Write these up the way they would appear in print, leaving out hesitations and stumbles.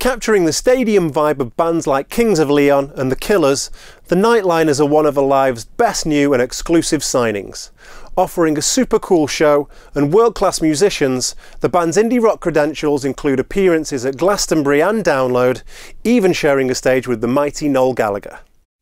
Capturing the stadium vibe of bands like Kings of Leon and The Killers, the Nightliners are one of Alive's best new and exclusive signings. Offering a super cool show and world-class musicians, the band's indie rock credentials include appearances at Glastonbury and Download, even sharing a stage with the mighty Noel Gallagher.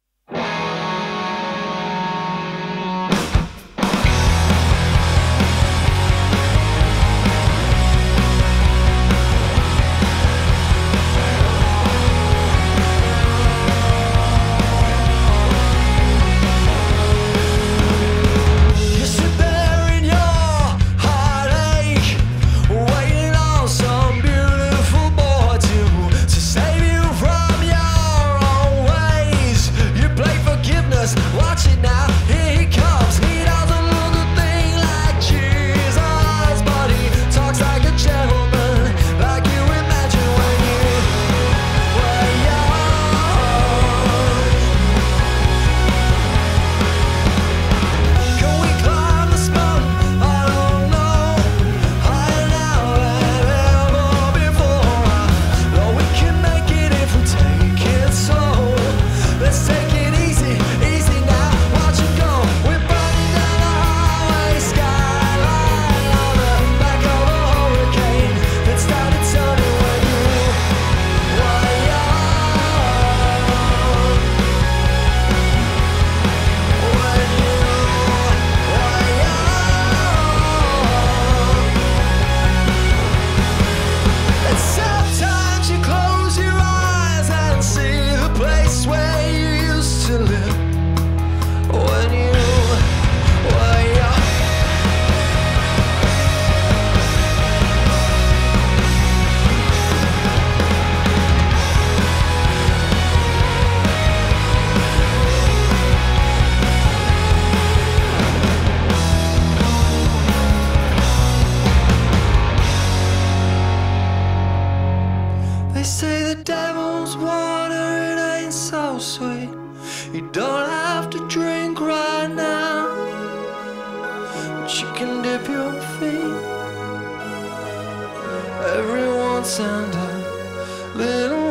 They say the devil's water, it ain't so sweet. You don't have to drink right now, but you can dip your feet every once and a little